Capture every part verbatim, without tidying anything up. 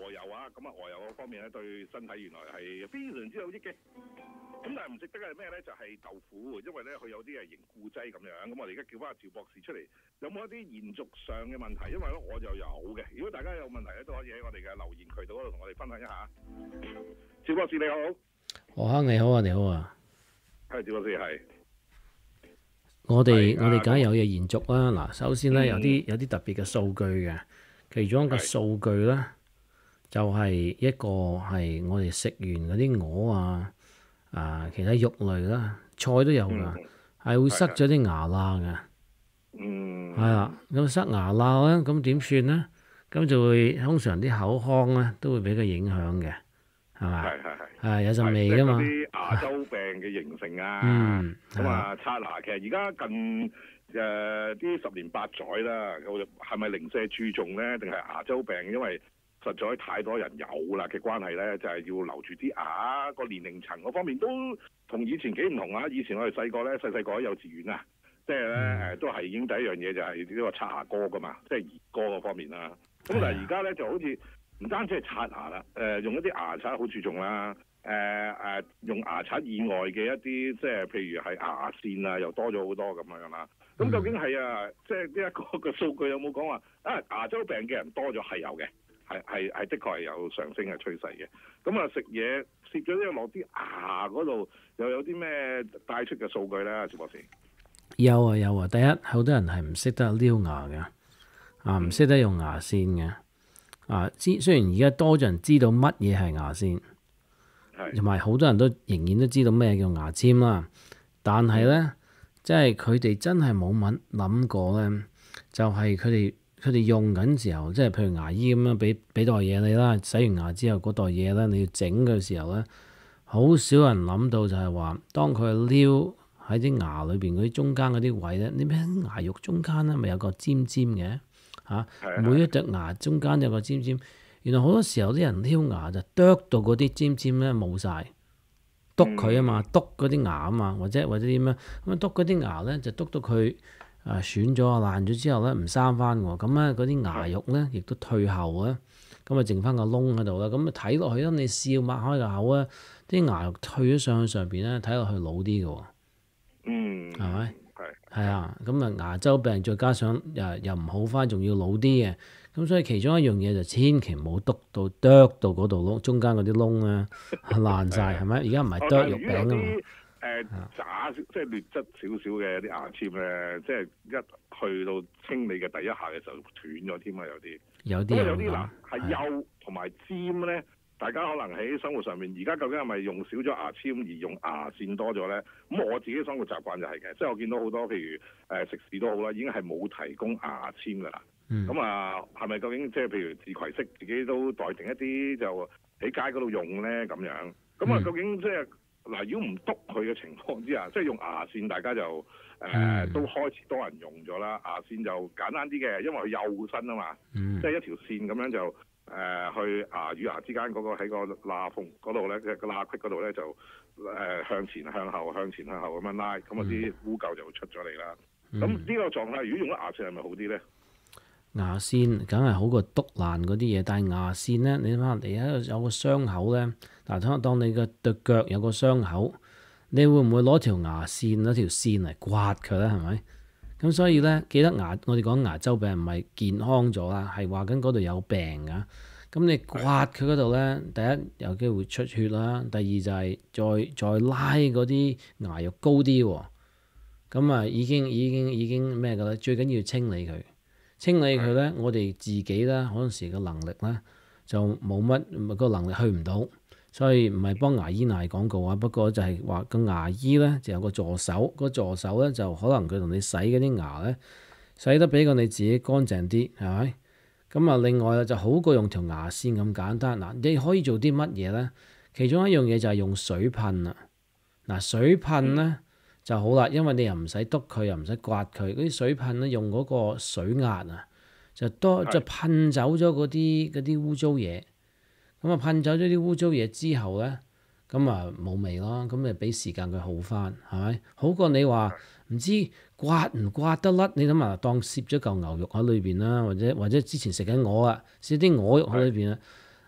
鵝油啊，咁啊鵝油嗰方面咧對身體原來係非常之有益嘅。咁但係唔食得嘅係咩咧？就係、是、豆腐，因為咧佢有啲係凝固劑咁樣。咁我哋而家叫翻阿趙博士出嚟，有冇一啲延續上嘅問題？因為咧我就有嘅。如果大家有問題咧，都可以喺我哋嘅留言渠道嗰度同我哋分享一下。趙博士你好， 何生你好啊，你好啊。 係趙博士係。 我哋我哋梗係有嘢延續啦。嗱，首先咧、嗯、有啲有啲特別嘅數據嘅，其中一個數據咧就係、是、一個係我哋食完嗰啲鵝啊啊其他肉類啦，菜都有㗎，係、嗯、會塞咗啲牙罅嘅。嗯。係啊，咁塞牙罅咧，咁點算咧？咁就會通常啲口腔咧都會俾佢影響嘅，係嘛？係係係。係有陣味㗎嘛。啲牙周病嘅形成啊，咁啊刷牙其實而家近誒啲、呃、十年八載啦，係咪零舍注重咧？定係牙周病？因為實在太多人有啦嘅關係咧，就係、是、要留住啲牙。個年齡層嗰方面都同以前幾唔同啊！以前我哋細個咧，細細個喺幼稚園啊，即係咧誒都係已經第一樣嘢就係呢個刷牙歌噶嘛，即係兒歌嗰方面啦。咁但係而家咧就好似唔單止係刷牙啦，誒、呃、用一啲牙刷好注重啦，誒、呃、誒、呃、用牙刷以外嘅一啲即係譬如係牙線啊，又多咗好多咁樣啦。咁究竟係啊，即係呢一個嘅數據有冇講話啊牙周病嘅人多咗？係有嘅，係係係的確係有上升嘅趨勢嘅。咁啊食嘢攝咗呢個落啲牙嗰度，又有啲咩帶出嘅數據咧？趙博士有啊有啊，第一好多人係唔識得撩牙嘅。啊，唔識得用牙線嘅，啊，知雖然而家多咗人知道乜嘢係牙線，同埋好多人都仍然都知道咩叫牙籤啦，但係咧，即係佢哋真係冇乜諗過咧，就係佢哋佢哋用緊時候，即係譬如牙醫咁樣俾俾袋嘢你啦，洗完牙之後嗰袋嘢咧，你要整嘅時候咧，好少人諗到就係話，當佢撩喺啲牙裏邊嗰啲中間嗰啲位咧，你咩牙肉中間咧咪有個尖尖嘅？嚇、啊！每一隻牙中間有個尖尖，原來好多時候啲人挑牙就剁到嗰啲尖尖咧冇晒，篤佢啊嘛，篤嗰啲牙啊嘛，或者或者點樣咁啊篤嗰啲牙咧就篤到佢啊損咗啊爛咗之後咧唔生翻喎，咁咧嗰啲牙肉咧亦都退後啊，咁啊剩翻個窿喺度啦，咁啊睇落去咧你笑擘開個口啊，啲牙肉退咗上去上邊咧睇落去老啲嘅喎，嗯，係咪？係啊，咁啊牙周病再加上又又唔好翻，仲要老啲嘅，咁所以其中一樣嘢就千祈唔好篤到剁到嗰度窿，中間嗰啲窿咧爛晒，係咪？而家唔係剁肉餅啊嘛。誒渣即係劣質少少嘅啲牙籤咧，即係一去到清理嘅第一下嘅時候斷咗添啊，有啲。有啲有啲嗱係幼同埋尖咧。大家可能喺生活上面，而家究竟係咪用少咗牙籤而用牙線多咗咧？咁我自己生活習慣就係嘅，即係我見到好多譬如誒、呃、食肆都好啦，已經係冇提供牙籤㗎啦。咁、嗯、啊，係咪究竟即係譬如自攜式自己都待定一啲就喺街嗰度用咧咁樣？咁啊，究竟即係嗱，如果唔篤佢嘅情況之下，即係用牙線，大家就誒、呃嗯、都開始多人用咗啦。牙線就簡單啲嘅，因為佢幼身啊嘛，嗯、即係一條線咁樣就。誒、呃、去牙與牙之間嗰、那個喺個罅縫嗰度咧，嘅個罅隙嗰度咧就誒、呃、向前向後向前向後咁樣拉，咁啊啲污垢就會出咗嚟啦。咁呢、嗯、個狀態，如果用咗牙線係咪好啲咧？牙線梗係好過篤爛嗰啲嘢，但係牙線咧，你諗下，你喺度有個傷口咧，嗱，當當你嘅對腳有個傷口，你會唔會攞條牙線攞條線嚟刮佢咧？係咪？咁所以咧，記得牙，我哋講牙周病唔係健康咗啦，係話緊嗰度有病噶。咁你刮佢嗰度咧，第一有機會出血啦，第二就係再再拉嗰啲牙肉高啲喎。咁啊，已經已經已經咩噶啦？最緊要清理佢，清理佢咧，我哋自己咧，嗰陣時嘅能力咧就冇乜個能力去唔到。所以唔係幫牙醫賣廣告啊，不過就係話個牙醫咧就有個助手，個助手咧就可能佢同你洗嗰啲牙咧洗得比過你自己乾淨啲，係咪？咁啊，另外就好過用條牙線咁簡單。嗱，你可以做啲乜嘢咧？其中一樣嘢就係用水噴啦。嗱，水噴咧就好啦，因為你又唔使篤佢，又唔使刮佢。嗰啲水噴咧用嗰個水壓啊，就多就噴走咗嗰啲嗰啲污糟嘢。咁啊噴走咗啲污糟嘢之後咧，咁啊冇味咯，咁咪俾時間佢好翻，係咪？好過你話唔知刮唔刮得甩？你諗下，當攝咗嚿牛肉喺裏邊啦，或者或者之前食緊鵝啊，攝啲鵝肉喺裏邊啊，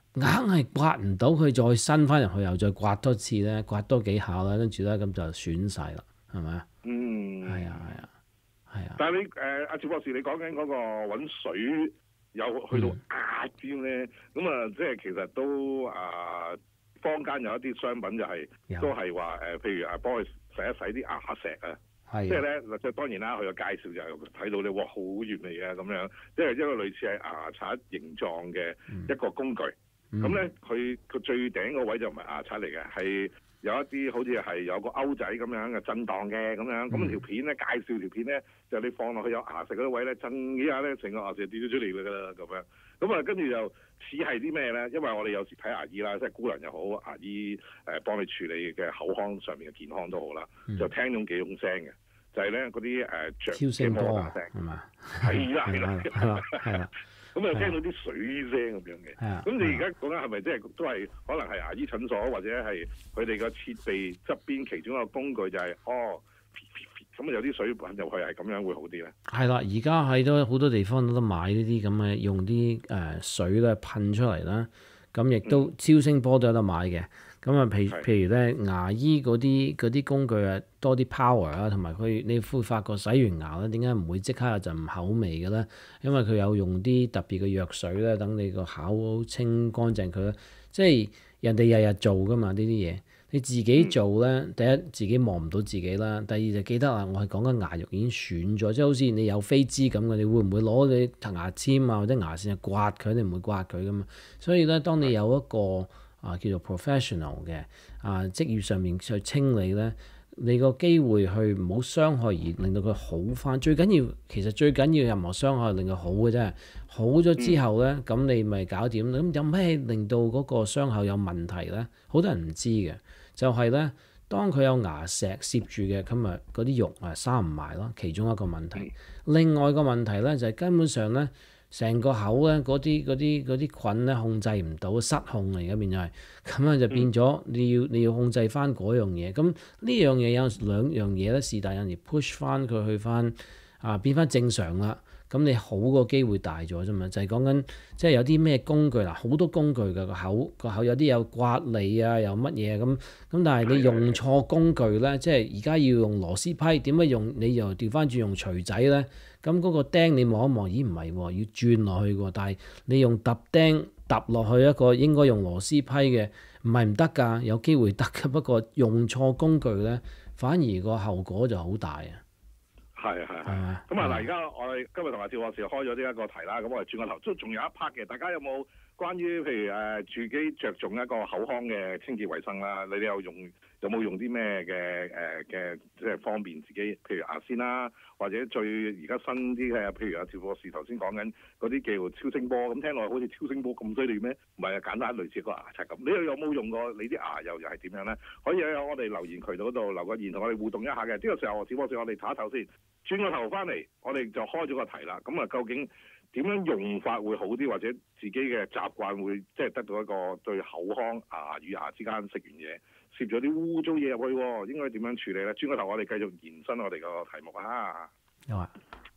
硬係刮唔到佢，再伸翻入去又再刮多次咧，刮多幾下啦，跟住咧咁就損晒啦，係咪啊？ 嗯， 係啊係啊係啊。 但係你誒阿趙博士，你講緊嗰個揾水有去到壓尖咧，咁啊、嗯、即係其實都啊、呃、坊間有一啲商品就係、是、都係話誒，譬如啊幫佢洗一洗啲牙石啊。即係咧，即係當然啦，佢個介紹就係睇到你哇好完美啊咁樣，即係一個類似係牙刷形狀嘅一個工具。咁咧佢佢最頂個位就唔係牙刷嚟嘅，係有一啲好似係有個鈎仔咁樣嘅震盪嘅咁樣。咁、嗯、條片咧介紹條片咧，就你放落去有牙石嗰啲位咧震幾下咧，成個牙石跌咗出嚟㗎啦咁樣。咁啊跟住就似係啲咩咧？因為我哋有時睇牙醫啦，即係姑娘又好，牙醫誒、呃、幫你處理嘅口腔上面嘅健康都好啦，嗯、就聽咗幾種聲嘅。就係咧嗰啲誒著嘅摩打聲，係嘛？係啦係啦係啦，咁啊聽到啲水聲咁樣嘅。咁你而家講緊係咪即係都係可能係牙醫診所或者係佢哋個設備側邊其中一個工具就係、是、哦，咁啊有啲水噴入去係咁樣會好啲咧？係啦，而家喺都好多地方都得買呢啲咁嘅用啲誒水咧噴出嚟啦。咁亦都超聲波都有得買嘅。咁啊，譬譬如咧，牙醫嗰啲嗰啲工具啊，多啲 power 啊，同埋佢你會發覺洗完牙咧，點解唔會即刻有陣口味嘅咧？因為佢有用啲特別嘅藥水咧，等你個口清乾淨佢咧。即係人哋日日做噶嘛呢啲嘢，你自己做咧，第一自己望唔到自己啦，第二就記得啊，我係講緊牙肉已經損咗，即係好似你有飛滋咁嘅，你會唔會攞你牙籤啊或者牙線去刮佢？你唔會刮佢噶嘛。所以咧，當你有一個啊，叫做 professional 嘅啊，職業上面去清理咧，你個機會去唔好傷害而令到佢好翻。最緊要其實最緊要任何傷害令佢好嘅啫，好咗之後咧，咁、嗯、你咪搞掂。咁有咩令到嗰個傷口有問題咧？好多人唔知嘅，就係、是、咧，當佢有牙石攝住嘅，咁咪嗰啲肉啊生唔埋咯。其中一個問題，另外一個問題咧就係、是、根本上咧。成個口咧，嗰啲嗰啲嗰啲菌咧控制唔到，失控啊！而家變咗係，咁樣就變咗你要你要控制翻嗰樣嘢。咁呢樣嘢有兩樣嘢咧，是但有時 push 翻佢去翻啊變翻正常啦。咁你好個機會大咗啫嘛，就係講緊即係有啲咩工具嗱，好多工具㗎個口個口有啲有刮脷啊，有乜嘢咁咁，但係你用錯工具咧，即係而家要用螺絲批，點解用你又調翻轉用錘仔咧？咁嗰個釘你望一望，咦唔係喎，要轉落去喎，但係你用揼釘揼落去一個應該用螺絲批嘅，唔係唔得㗎，有機會得㗎，不過用錯工具咧，反而個後果就好大啊！係係係，咁啊嗱，而家我哋今日同阿趙博士開咗呢一個題啦，咁我哋轉個頭，都仲有一 part 嘅，大家有冇關於譬如誒自己着重一個口腔嘅清潔衞生啦？你哋有用有冇用啲咩嘅誒嘅即係方便自己？譬如牙線啦，或者最而家新啲嘅，譬如阿趙博士頭先講緊嗰啲叫超聲波，咁聽落好似超聲波咁犀利咩？唔係啊，簡單類似個牙刷咁。你又有冇用過？你啲牙又又係點樣咧？可以喺我哋留言渠道嗰度留個言，同我哋互動一下嘅。呢個時候，趙博士我哋唞一唞先。轉個頭翻嚟，我哋就開咗個題啦。咁啊，究竟點樣用法會好啲，或者自己嘅習慣會即係得到一個對口腔牙與牙之間食完嘢攝咗啲污糟嘢入去，應該點樣處理咧？轉個頭，我哋繼續延伸我哋個題目啊！有啊，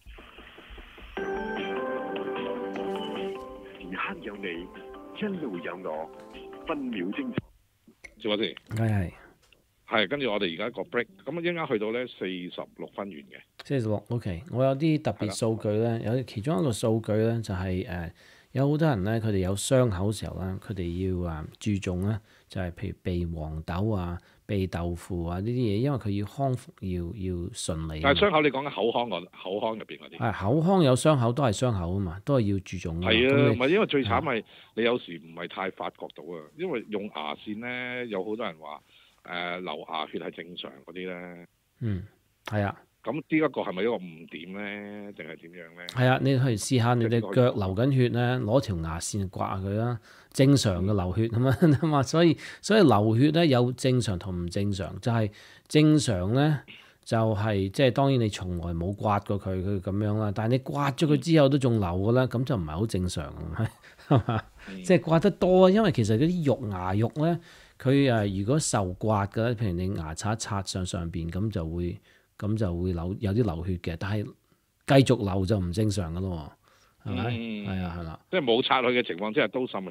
時刻有你，一路有我，分秒精彩。趙博士，係係。係，跟住我哋而家個 break，咁一陣間去到咧四十六分完嘅。四十六 OK，我有啲特別數據咧，的有其中一個數據咧就係、是、誒、呃，有好多人咧，佢哋有傷口嘅時候咧，佢哋要啊注重咧，就係、是、譬如避黃豆啊、避豆腐啊呢啲嘢，因為佢要康復要要順利。但係傷口你講緊口腔嗰口腔入邊嗰啲。係口腔有傷口都係傷口啊嘛，都係要注重。係啊，唔係因為最慘係你有時唔係太發覺到啊，因為用牙線咧有好多人話。誒、呃、流牙血係正常嗰啲咧，嗯，係啊。咁呢一個係咪一個誤點咧，定係點樣咧？係啊，你去試下你哋腳流緊血咧，攞條牙線刮下佢啦，正常嘅流血咁啊嘛。所以所以流血咧有正常同唔正常，就係、是、正常咧就係即係當然你從來冇刮過佢佢咁樣啦，但係你刮咗佢之後都仲流㗎啦，咁就唔係好正常係嘛？即係刮得多，因為其實嗰啲肉牙肉咧。佢誒如果受刮嘅咧，譬如你牙刷刷上上邊咁就會咁就會流有啲流血嘅，但係繼續流就唔正常嘅咯，係咪？係啊、嗯，係啦，即係冇刷去嘅情況之下都滲血。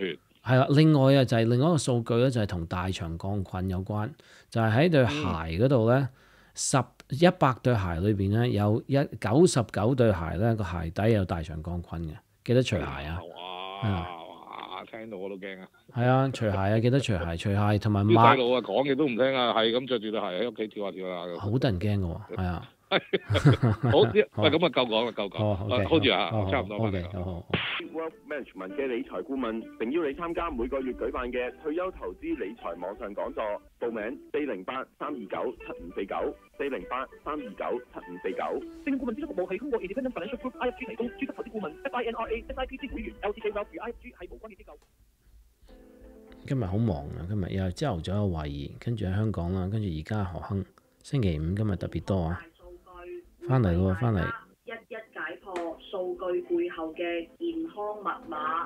係啦，另外啊就係另外一個數據咧，就係同大腸桿菌有關，就係喺對鞋嗰度咧，十一百對鞋裏邊咧有一九十九對鞋咧個鞋底有大腸桿菌嘅，記得除鞋啊！ 哇哇，聽到我都驚啊！係啊，除鞋啊，記得除鞋，除鞋同埋啲細路啊講嘢都唔聽啊，係咁着住對鞋喺屋企跳下跳下。 好得人驚嘅喎，係啊！ 好，喂，咁啊夠講啦，夠講。hold 住啊，差唔多翻嚟。 Wealth Management 嘅理財顧問，並邀你參加每個月舉辦嘅退休投資理財網上講座。報名四零八三二九七五四九，四零八三二九七五四九。證券顧問諮詢服務係通過 Independent Financial Group I F G 提供，專職投資顧問 F I N R A S I P C 會員 L T K Wealth 與 I F G 係無關嘅機構。 今日好忙啊！今日又係朝頭早有懷疑，跟住喺香港啦，跟住而家何亨。星期五今日特別多啊！翻嚟咯，翻嚟。 一一解破數據背後嘅健康密碼。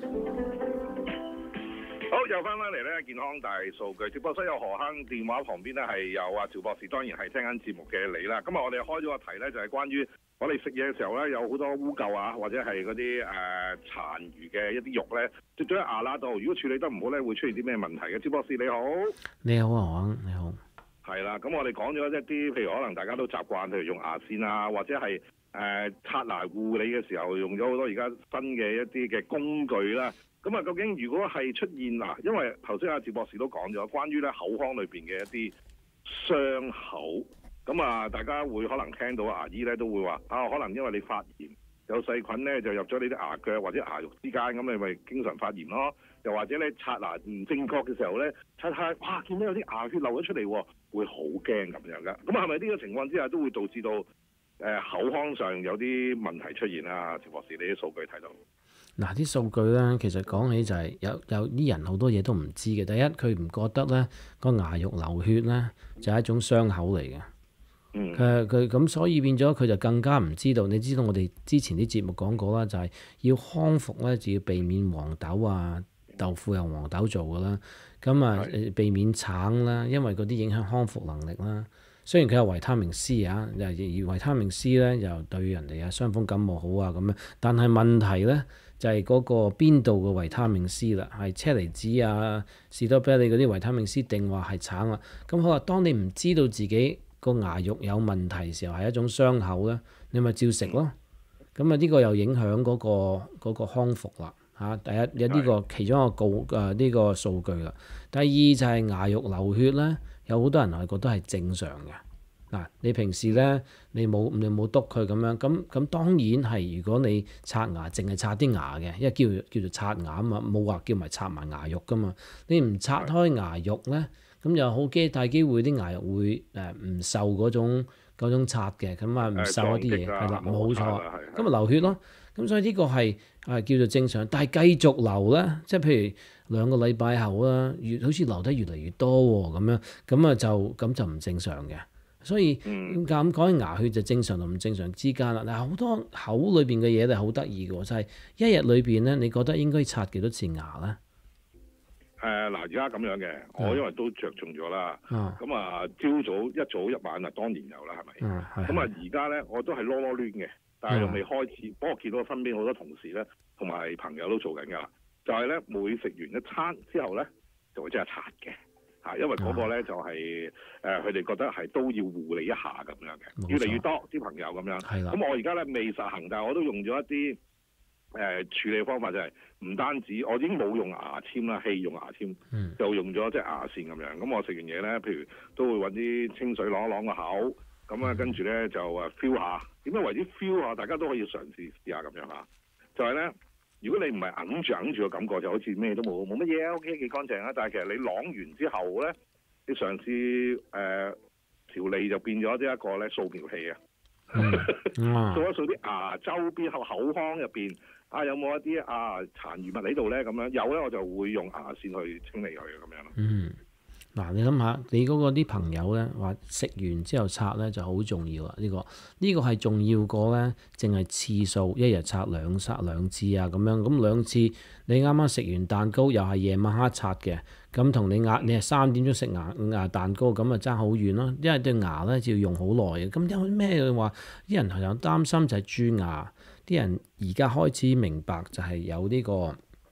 好，又翻返嚟咧，健康大數據直播室有何亨，電話旁邊咧係有阿趙博士，當然係聽緊節目嘅你啦。今日我哋開咗個題咧，就係關於我哋食嘢嘅時候咧，有好多污垢啊，或者係嗰啲誒殘餘嘅一啲肉咧，跌咗喺牙罅度。如果處理得唔好咧，會出現啲咩問題嘅？趙博士你好， 你好啊，何亨你好。 係啦，咁我哋講咗一啲，譬如可能大家都習慣，譬如用牙線啊，或者係誒、呃、刷牙護理嘅時候，用咗好多而家新嘅一啲嘅工具啦。咁啊，究竟如果係出現嗱，因為頭先阿趙博士都講咗，關於咧口腔裏邊嘅一啲傷口，咁啊，大家會可能聽到牙醫咧都會話啊，可能因為你發炎，有細菌咧就入咗你啲牙腳或者牙肉之間，咁你咪經常發炎咯。又或者咧刷牙唔正確嘅時候咧，刷下哇見到有啲牙血流咗出嚟喎，會好驚咁樣噶。咁係咪呢個情況之下都會導致到誒、呃、口腔上有啲問題出現啊？趙博士，你啲數據睇到嗱，啲數據咧，其實講起就係有有啲人好多嘢都唔知嘅。第一，佢唔覺得咧個牙肉流血咧就係一種傷口嚟嘅。 嗯。 佢佢咁所以變咗佢就更加唔知道。你知道我哋之前啲節目講過啦，就係要康復咧就要避免黃豆啊。豆腐由黃豆做㗎啦，咁啊避免橙啦，因為嗰啲影響康復能力啦。雖然佢有維他命 C 啊，而維他命 C 咧又對人哋啊傷風感冒好啊咁樣，但係問題咧就係、是、嗰個邊度嘅維他命 C 啦，係車厘子啊、士多啤梨嗰啲維他命 C 定話係橙啊。咁好啦，當你唔知道自己個牙肉有問題嘅時候係一種傷口咧，你咪照食咯。咁啊呢個又影響嗰、那個嗰、那個康復啦。嚇，第一有呢個其中一個告誒呢個數據啦。第二就係牙肉流血咧，有好多人係覺得係正常嘅。嗱，你平時咧你冇你冇篤佢咁樣，咁咁當然係如果你刷牙淨係刷啲牙嘅，因為叫叫做刷牙啊嘛，冇話叫埋刷埋牙肉噶嘛。你唔刷開牙肉咧，咁又好機大機會啲牙肉會誒唔受嗰種嗰種刷嘅，咁啊唔受一啲嘢係啦，冇錯，咁咪流血咯。咁所以呢個係係叫做正常，但係繼續流咧，即係譬如兩個禮拜後啦，越好似流得越嚟越多喎，咁樣咁啊就咁就唔正常嘅。所以咁講起牙血就正常同唔正常之間啦。嗱，好多口裏邊嘅嘢咧好得意嘅喎，就係、是、一日裏邊咧，你覺得應該刷幾多次牙咧？ 誒嗱，而家咁樣嘅，我因為都着重咗啦，咁啊朝早一早一晚啊，當然有啦，係咪？咁啊而家咧我都係囉囉攣嘅。但係又未開始，不過我見到身邊好多同事咧，同埋朋友都做緊㗎啦。就係、是、咧，每食完一餐之後咧，就會即係刷嘅嚇，因為嗰個咧就係、是、誒，佢、呃、哋覺得係都要護理一下咁樣嘅，越嚟越多啲朋友咁樣。咁我而家咧未實行，但係我都用咗一啲誒、呃、處理方法，就係、是、唔單止我已經冇用牙籤啦，棄用牙籤，嗯、就用咗即係牙線咁樣。咁我食完嘢咧，譬如都會揾啲清水啷一啷個口。咁啊，跟住咧就誒 feel 下，點樣為之 feel 下？大家都可以嘗試試下咁樣嚇。就係、是、咧，如果你唔係揞住揞住嘅感覺，就好似咩都冇，冇乜嘢 OK 幾乾淨啊。但係其實你啷完之後咧，你嘗試誒、呃、條脷就變咗啲一個咧掃描器啊，掃一掃啲牙周邊口口腔入邊啊，有冇一啲啊殘餘物喺度咧？咁樣有咧，我就會用牙線去清理佢咁樣咯。嗯。 嗱，你諗下，你嗰個啲朋友咧話食完之後刷咧就好重要啦。呢、呢個呢、呢個係重要過咧，淨係次數，一日刷兩刷兩次啊咁樣。咁兩次你啱啱食完蛋糕，又係夜晚黑刷嘅，咁同你牙你係三點鐘食牙牙蛋糕，咁啊爭好遠咯。因為對牙咧就要用好耐嘅。咁有咩話？啲人係有擔心就係蛀牙，啲人而家開始明白就係有呢、呢個。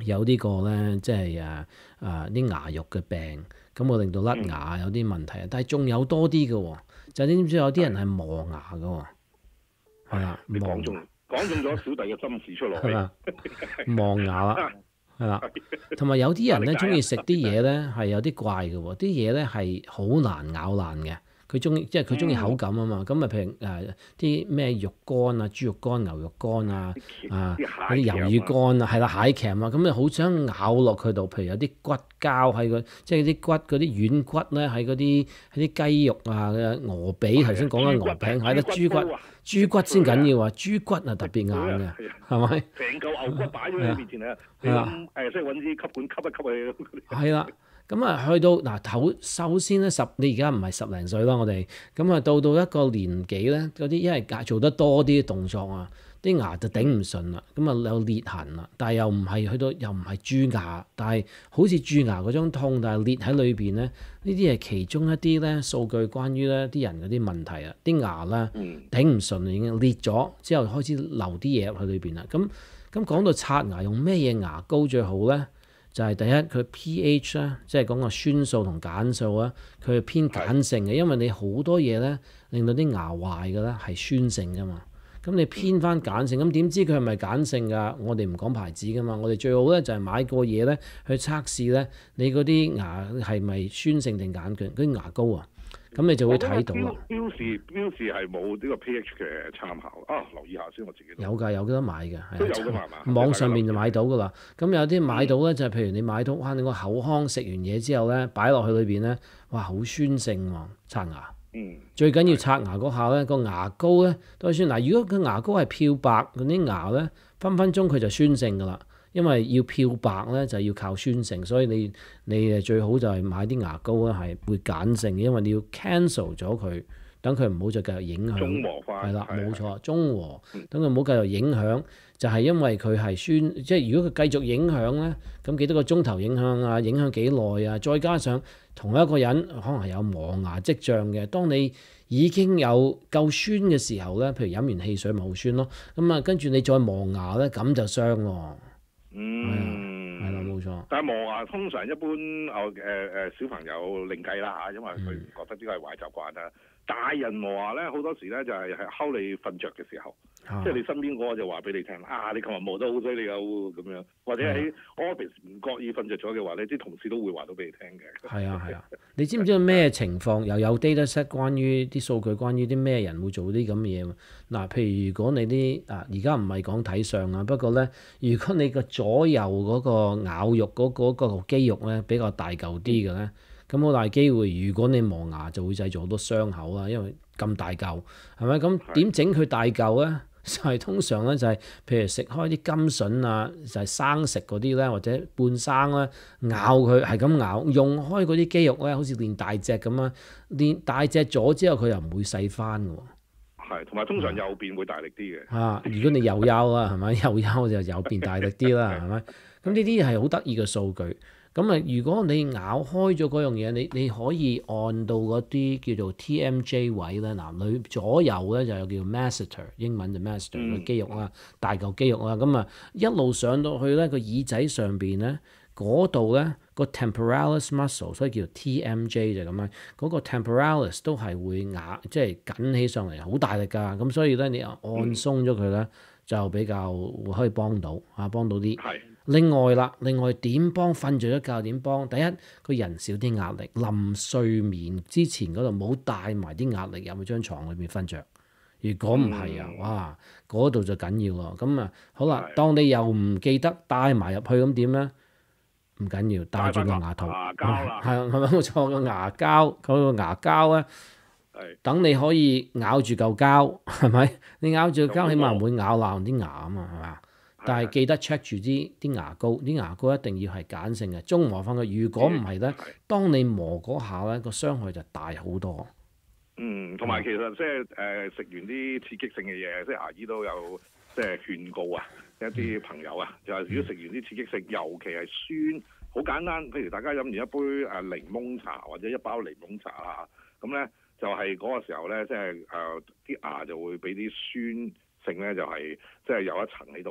有呢個咧，即係誒誒啲牙肉嘅病，咁會令到甩牙有啲問題。嗯、但係仲有多啲嘅喎，就你知唔知有啲人係磨牙嘅喎？係啦， 你講中講中咗小弟嘅心事出嚟。係啦，磨牙啦，係啦，同埋有啲人咧中意食啲嘢咧係有啲怪嘅喎，啲嘢咧係好難咬爛嘅。佢中意，即係佢中意口感啊嘛，咁咪、嗯、譬如誒啲咩肉乾啊、豬肉乾、牛肉乾啊，啊嗰啲魷魚乾啊，係啦，蟹鉗啊，咁你好想咬落佢度，譬如有啲骨膠喺個，即係啲骨嗰啲軟骨咧喺嗰啲喺啲雞肉啊、鵝髀，頭先講緊鵝餅，係啦，豬骨，豬骨先緊要啊，豬骨啊特別硬嘅，係咪？ 成嚿牛骨擺咗喺你面前啊，你咁誒，即係揾啲吸管吸一吸佢。係啦。咁啊，去到嗱頭，首先咧十，你而家唔係十零歲啦，我哋咁啊，到到一個年紀咧，嗰啲因為做得多啲動作啊，啲牙就頂唔順啦，咁啊有裂痕啦，但係又唔係去到，又唔係蛀牙，但係好似蛀牙嗰種痛，但係裂喺裏邊咧，呢啲係其中一啲咧數據關於咧啲人嗰啲問題啊，啲牙咧頂唔順已經裂咗，之後開始流啲嘢入去裏邊啦。咁咁講到刷牙，用咩嘢牙膏最好咧？就係第一，佢 pH 咧，即係講個酸素同鹼素啊，佢係偏鹼性嘅，因為你好多嘢咧令到啲牙壞嘅咧係酸性噶嘛。咁你偏翻鹼性，咁點知佢係咪鹼性㗎？我哋唔講牌子噶嘛，我哋最好咧就係買個嘢咧去測試咧，你嗰啲牙係咪酸性定鹼性？嗰啲牙膏啊，咁你就會睇到啦。 標示標示係冇呢個 pH 嘅參考啊，留意下先，我自己都有㗎，有得買嘅， 都有㗎嘛，係嘛？ 網上面就買到㗎啦。咁有啲買到咧，就係譬如你買到，哇！你個口腔食完嘢之後咧，擺落去裏邊咧，哇！好酸性喎，刷牙。 嗯。 最緊要刷牙嗰下咧，個牙膏咧都係酸。嗱，如果個牙膏係漂白嗰啲牙咧，分分鐘佢就酸性㗎啦。因為要漂白咧，就要靠酸性，所以你你誒最好就係買啲牙膏咧係會鹼性嘅，因為你要 cancel 咗佢，等佢唔好再繼續影響。 中和翻。係啦，冇錯，中和，等佢唔好繼續影響，就係、是、因為佢係酸，即係如果佢繼續影響咧，咁幾多個鐘頭影響啊？影響幾耐啊？再加上同一個人可能係有磨牙跡象嘅，當你已經有夠酸嘅時候咧，譬如飲完汽水咪好酸咯，咁啊跟住你再磨牙咧，咁就傷喎。 嗯， 係啦，冇錯。 但係磨牙通常一般，我誒誒小朋友另計啦嚇，因為佢唔覺得呢個係壞習慣啦。大人磨牙咧，好多時咧就係係睺你瞓着嘅時候，啊、即係你身邊嗰個就話俾你聽啊，你琴日磨得好犀利啊咁樣，或者喺 office 唔覺意瞓着咗嘅話咧，啲同事都會話到俾你聽嘅。係啊係啊，你知唔知道咩情況又有 data set 關於啲數據，關於啲咩人會做啲咁嘅嘢？嗱，譬如如果你啲啊，而家唔係講睇相啊，不過咧，如果你個左右嗰個咬肉嗰嗰個肌肉咧比較大嚿啲嘅咧。咁好大機會，如果你磨牙就會製造好多傷口啦，因為咁大嚿，係咪？咁點整佢大嚿咧？就係、是、通常咧就係、是，譬如食開啲甘筍啊，就係、是、生食嗰啲咧，或者半生咧，咬佢係咁咬，用開嗰啲肌肉咧，好似練大隻咁啊，練大隻咗之後佢又唔會細翻嘅喎。 係，同埋通常右邊會大力啲嘅。 啊，如果你右腰啊，係咪？右腰就右邊大力啲啦，係咪？咁呢啲係好得意嘅數據。咁啊，如果你咬開咗嗰樣嘢，你你可以按到嗰啲叫做 T M J 位咧，嗱，裏左右咧就有叫 masseter， 英文就 masseter 嘅肌肉啦，大嚿肌肉啦，咁啊一路上到去咧個耳仔上邊咧，嗰度咧個 temporalis muscle， 所以叫 T M J 就咁樣，嗰個 temporalis 都係會壓，即係緊起上嚟，好大力㗎，咁所以咧你按鬆咗佢咧，就比較會可以幫到啊，幫到啲。係。另外啦，另外點幫瞓著咗覺點幫？第一，個人少啲壓力，臨睡眠之前嗰度冇帶埋啲壓力入去張床裏邊瞓着。如果唔係啊，哇，嗰度就緊要咯。咁啊，好啦，當你又唔記得帶埋入去，咁點咧？唔緊要，帶住個牙套， 牙膠啦， 係係咪冇錯？個牙膠，嗰個牙膠咧，係等你可以咬住嚿膠，係咪？你咬住嚿膠，起碼唔會咬爛啲牙啊嘛，係嘛？但係記得 check 住啲啲牙膏，啲牙膏一定要係鹼性嘅，中和翻佢。如果唔係咧，當你磨嗰下咧，個傷害就大好多。 嗯，同埋其實即係誒食完啲刺激性嘅嘢，即係牙醫都有即係勸告啊，一啲朋友啊，就係如果食完啲刺激性，尤其係酸，好簡單。譬如大家飲完一杯誒檸檬茶或者一包檸檬茶啊，咁咧就係嗰個時候咧，即係誒啲牙就會俾啲酸性咧，就係即係有一層喺度啦。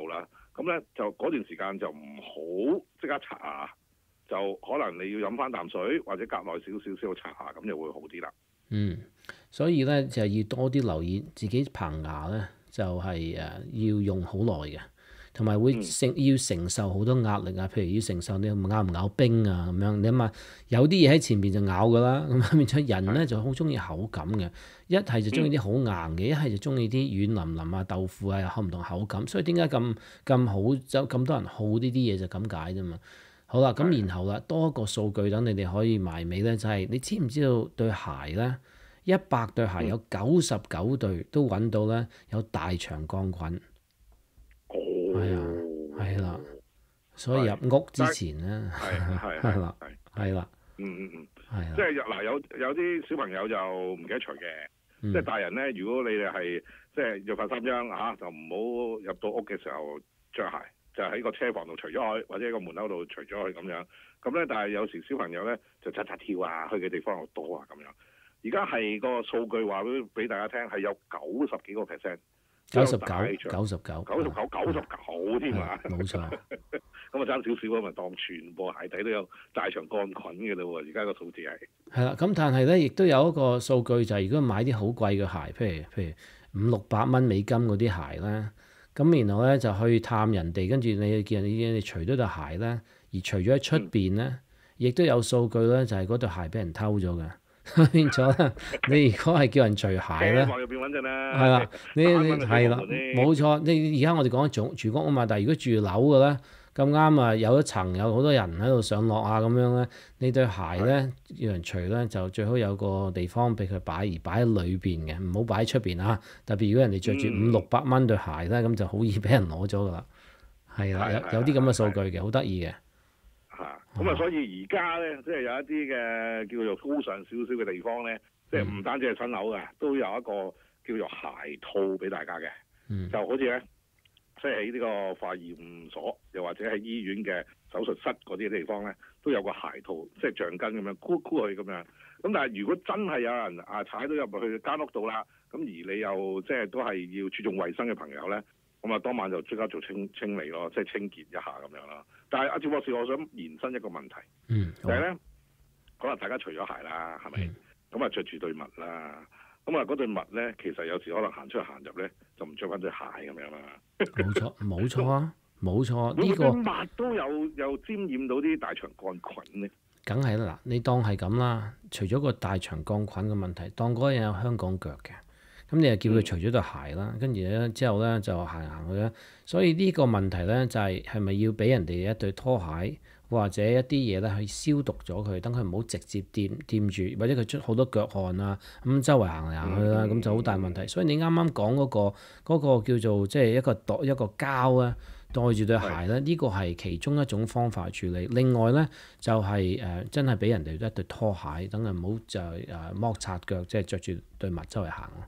咁咧就嗰段時間就唔好即刻刷牙，就可能你要飲翻啖水或者隔耐少少先去刷牙，咁就會好啲啦。 嗯，所以咧就要多啲留意自己棚牙咧，就係、是、誒要用好耐嘅，同埋會承、嗯、要承受好多壓力啊。譬如要承受你咬唔咬冰啊咁樣，你諗下有啲嘢喺前邊就咬㗎啦，咁變咗人咧就好中意口感嘅，一係就中意啲好硬嘅，一係就中意啲軟腍腍啊豆腐啊，有唔同口感。所以點解咁咁好就咁多人好呢啲嘢就咁解啫嘛。好啦，咁然後啦，多一個數據等你哋可以埋尾咧，就係、是、你知唔知道對鞋咧，一百對鞋有九十九對都揾到咧有大腸桿菌。 哦， 係啊，係啦，所以入屋之前咧， 係係係啦，係啦， 嗯嗯嗯， 係啊， 即係嗱有有啲小朋友就唔記得除嘅，嗯、即係大人咧，如果你哋係即係約法三章嚇，就唔好入到屋嘅時候着鞋。就喺個車房度除咗佢，或者喺個門口度除咗佢咁樣。咁咧，但係有時小朋友咧就扎扎跳啊，去嘅地方又多啊咁樣。而家係個數據話俾俾大家聽，係有九十幾個 percent， 九十九，九十九， 九十九，九十九添啊！ 冇錯。 咁啊爭少少啊，咪當全部鞋底都有大腸桿菌嘅嘞喎！而家個數字係係啦，咁但係咧，亦都有一個數據就係、是，如果買啲好貴嘅鞋，譬如譬如五六百蚊美金嗰啲鞋咧。咁然後咧就去探人哋，跟住你見人哋你除咗對鞋咧，而除咗喺出邊咧，亦、嗯、都有數據咧，就係嗰對鞋俾人偷咗嘅。變咗咧，你如果係叫人除鞋咧， 入邊穩陣啦， 係啦，你你係啦，冇錯。你而家我哋講緊住住屋啊嘛，但係如果住樓嘅咧，咁啱啊，有一層有好多人喺度上落啊咁樣咧，你對鞋咧要人除咧，就最好有個地方俾佢擺，而擺喺裏邊嘅，唔好擺喺出邊啊。特別如果人哋着住五六百蚊對鞋咧，咁、嗯、就好易俾人攞咗噶啦。係啦，有有啲咁嘅數據嘅，好得意嘅。 嚇，咁啊，所以而家咧，即係有一啲嘅叫做高尚少少嘅地方咧，即係唔單止係新樓嘅，都有一個叫做鞋套俾大家嘅，嗯、就好似咧。即係喺呢個化驗所，又或者喺醫院嘅手術室嗰啲地方咧，都有個鞋套，即係橡筋咁樣箍箍佢咁樣。咁但係如果真係有人啊踩到入去間屋度啦，咁而你又即係都係要注重衞生嘅朋友咧，咁啊當晚就即刻做清清理咯，即係清潔一下咁樣啦。但係阿趙博士，我想延伸一個問題， 嗯， 就係咧，可能大家除咗鞋啦，係咪？咁啊着住對襪啦。咁啊，嗰對襪咧，其實有時可能行出去行入咧，就唔着翻對鞋咁樣啦。 冇錯，冇錯啊，冇錯。呢、這個襪都有有沾染到啲大腸桿菌咧。 梗係啦，嗱，你當係咁啦。除咗個大腸桿菌嘅問題，當嗰個人有香港腳嘅，咁你又叫佢除咗對鞋啦，跟住咧之後咧就行行去啦。所以呢個問題咧就係係咪要俾人哋一對拖鞋？或者一啲嘢咧去消毒咗佢，等佢唔好直接掂掂住，或者佢出好多腳汗啊，咁周圍行嚟行去啦，咁、嗯、就好大問題。所以你啱啱講嗰個嗰、嗰個叫做即係一個袋一個膠啊，袋住對鞋咧，呢個係其中一種方法處理。另外咧就係、是、誒、呃、真係俾人哋一對拖鞋，等佢唔好就係誒剝擦腳，即係着住對襪周圍行咯。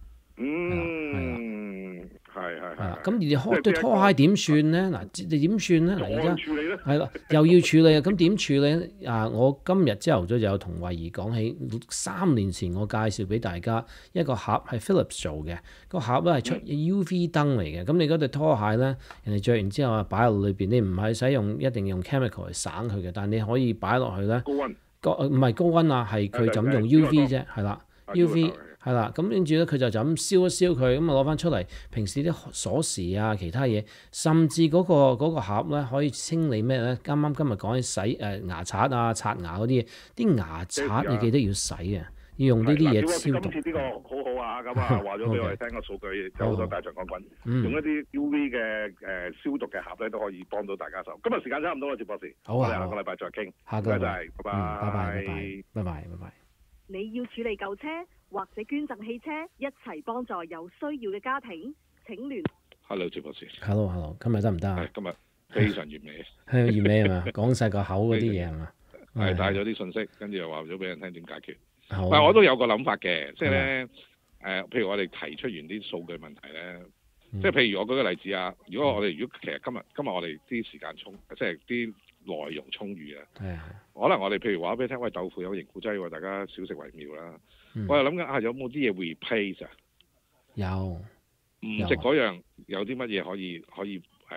嗯，係係係。 咁而你開對拖鞋點算咧？嗱，你點算咧？嗱，而家處理咧， 係啦，又要處理啊！咁點處理咧？啊，我今日朝頭早就有同慧儀講起，三年前我介紹俾大家一個盒係 Philips 做嘅，個盒咧係出 U V 燈嚟嘅。咁、嗯、你嗰對拖鞋咧，人哋着完之後啊，擺落裏邊，你唔係使用一定用 chemical 嚟省佢嘅，但係你可以擺落去咧。 高溫。 高唔係高溫啊，係佢就咁用 U V 啫，係啦 ，U V。係啦，咁跟住咧，佢就就咁燒一燒佢，咁啊攞翻出嚟。平時啲鎖匙啊，其他嘢，甚至嗰、嗰個嗰個盒咧，可以清理咩咧？啱啱今日講起洗誒、呃、牙刷啊、刷牙嗰啲嘢，啲牙刷你記得要洗啊，要用呢啲嘢消毒。 今次呢個好好啊，咁啊話咗俾我哋聽個數據，有好多大腸桿菌，嗯、用一啲 U V 嘅誒消毒嘅盒咧，都可以幫到大家手。今日時間差唔多啦，趙博士， 好啊， 下個禮拜再傾。 下個禮拜，拜拜， 拜拜，拜拜，拜拜。 你要處理舊車或者捐贈汽車，一齊幫助有需要嘅家庭，請聯。 Hello， 趙博士。 Hello，Hello， 今日得唔得啊？ 今日非常完美。 係完美係嘛？講晒個口嗰啲嘢係嘛？ 係帶咗啲信息，跟住又話咗俾人聽點解決。 好。 但係我都有個諗法嘅，即係咧誒，譬如我哋提出完啲數據問題咧，即係譬如我舉個例子啊，如果我哋如果其實今日今日我哋啲時間充，即係啲內容充裕啊，可能我哋譬如話俾你聽，喂豆腐有凝固劑喎，大家少食為妙啦。嗯、我又諗緊啊，有冇啲嘢 replace 啊？ 有。 唔食嗰樣有啲乜嘢可以可以誒、呃、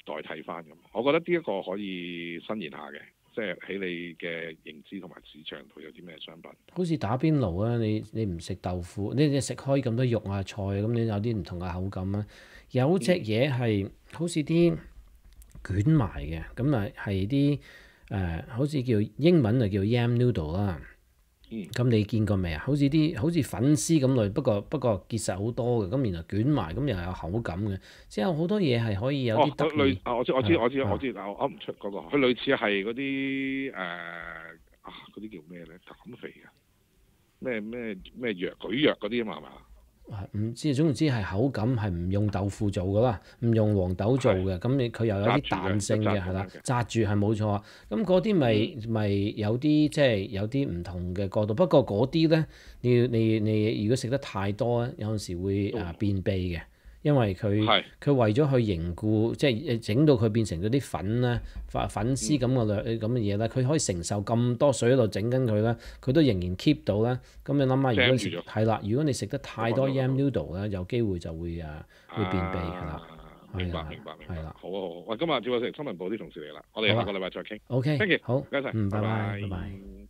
代替翻咁。我覺得呢一個可以伸延下嘅，即係喺你嘅認知同埋市場度有啲咩商品。 好似打邊爐啊，你你唔食豆腐，你你食開咁多肉啊菜咁，你有啲唔同嘅口感啊。有隻嘢係好似啲捲埋嘅，咁啊係啲誒，好似叫英文就叫 yam noodle 啦。咁、嗯、你見過未啊？好似啲好似粉絲咁類，不過不過結實好多嘅，咁然後捲埋，咁又有口感嘅。之後好多嘢係可以有啲得意。 啊，我知我知我知我知，但我噏唔出嗰個。佢類似係嗰啲誒啊，嗰啲叫咩咧？減肥嘅咩咩咩藥舉藥嗰啲啊嘛係嘛？ 唔知，總之係口感係唔用豆腐做㗎啦，唔用黃豆做嘅，咁你佢又有啲彈性嘅係啦，紮住係冇錯。咁嗰啲咪咪有啲即係有啲唔同嘅角度，不過嗰啲咧，你你你如果食得太多咧，有陣時會啊便秘嘅。因為佢佢為咗去凝固，即係整到佢變成嗰啲粉咧，粉粉絲咁嘅量咁嘅嘢咧，佢可以承受咁多水喺度整緊佢咧，佢都仍然 keep 到咧。咁你諗下，如果食係啦，如果你食得太多 yam noodle 咧，有機會就會啊會便秘係啦。 明白明白明白。好啊好啊，喂，今日趙博士新聞部啲同事嚟啦，我哋下個禮拜再傾。 OK， thank you， 好， 唔該晒， 嗯，拜拜， 拜拜拜。